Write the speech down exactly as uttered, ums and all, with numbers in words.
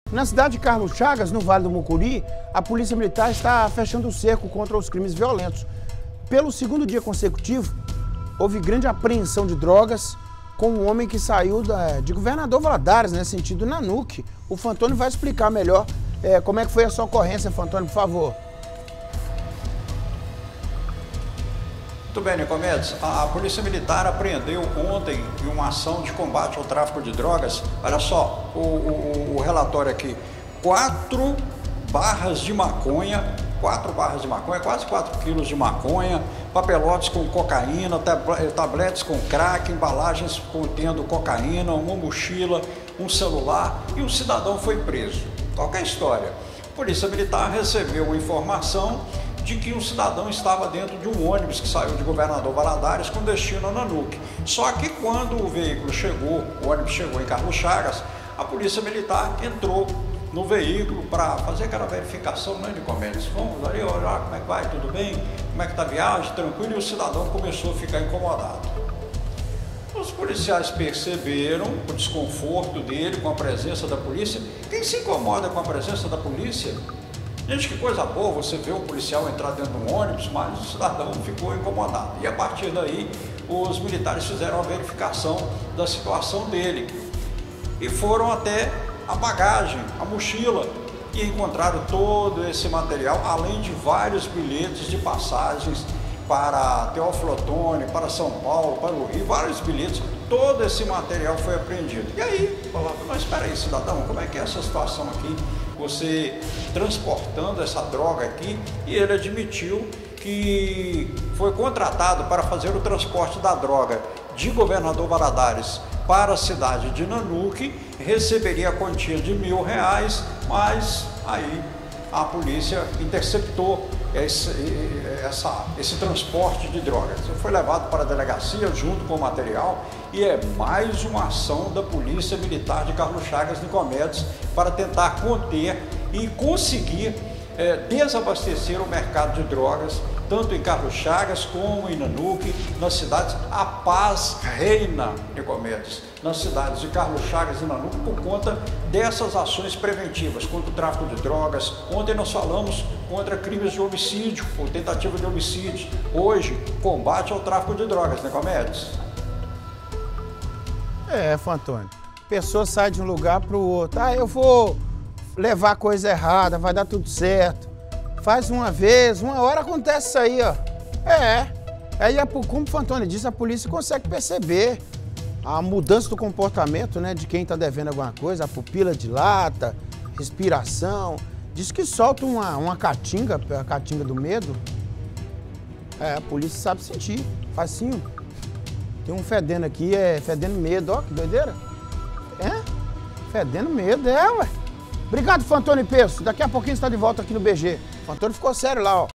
Na cidade de Carlos Chagas, no Vale do Mucuri, a Polícia Militar está fechando o cerco contra os crimes violentos. Pelo segundo dia consecutivo, houve grande apreensão de drogas com um homem que saiu da, de Governador Valadares, né, sentido Nanuque. O Fantoni vai explicar melhor é, como é que foi essa ocorrência, Fantoni, por favor. Muito bem, Nicomedes. A, a Polícia Militar apreendeu ontem em uma ação de combate ao tráfico de drogas, olha só, o, o, o relatório aqui, quatro barras de maconha, quatro barras de maconha, quase quatro quilos de maconha, papelotes com cocaína, tabletes com crack, embalagens contendo cocaína, uma mochila, um celular, e o cidadão foi preso. Qual que é a história? A Polícia Militar recebeu informação de que um cidadão estava dentro de um ônibus que saiu de Governador Valadares com destino a Nanuque. Só que quando o veículo chegou, o ônibus chegou em Carlos Chagas, a Polícia Militar entrou no veículo para fazer aquela verificação, né, Nicomedes? Vamos ali olhar como é que vai, tudo bem? Como é que está a viagem, tranquilo? E o cidadão começou a ficar incomodado. Os policiais perceberam o desconforto dele com a presença da polícia. Quem se incomoda com a presença da polícia? Gente, que coisa boa você vê o policial entrar dentro de um ônibus, mas o cidadão ficou incomodado. E a partir daí, os militares fizeram a verificação da situação dele. E foram até a bagagem, a mochila, e encontraram todo esse material, além de vários bilhetes de passagens para Teófilo Otoni, para São Paulo, para o Rio, vários bilhetes. Todo esse material foi apreendido. E aí, falando, mas espera aí, cidadão, como é que é essa situação aqui? Você transportando essa droga aqui, e ele admitiu que foi contratado para fazer o transporte da droga de Governador Valadares para a cidade de Nanuque, receberia a quantia de mil reais, mas aí a polícia interceptou esse, essa, esse transporte de drogas. Ele foi levado para a delegacia junto com o material, e é mais uma ação da Polícia Militar de Carlos Chagas, Nicomedes, para tentar conter e conseguir é, desabastecer o mercado de drogas, tanto em Carlos Chagas como em Nanuque, nas cidades. A paz reina, Nicomedes, nas cidades de Carlos Chagas e Nanuque, por conta dessas ações preventivas contra o tráfico de drogas. Ontem nós falamos contra crimes de homicídio ou tentativa de homicídio. Hoje, combate ao tráfico de drogas, Nicomedes. É, Fantoni, a pessoa sai de um lugar para o outro. Ah, eu vou levar coisa errada, vai dar tudo certo. Faz uma vez, uma hora acontece isso aí, ó. É, aí, como o Fantoni disse, a polícia consegue perceber a mudança do comportamento, né, de quem está devendo alguma coisa, a pupila dilata, respiração. Diz que solta uma, uma caatinga, a caatinga do medo. É, a polícia sabe sentir, facinho. Tem um fedendo aqui, é fedendo medo, ó, que doideira. É, fedendo medo, é, ué. Obrigado, Fantoni Peço. Daqui a pouquinho você está de volta aqui no B G. O Fantoni ficou sério lá, ó.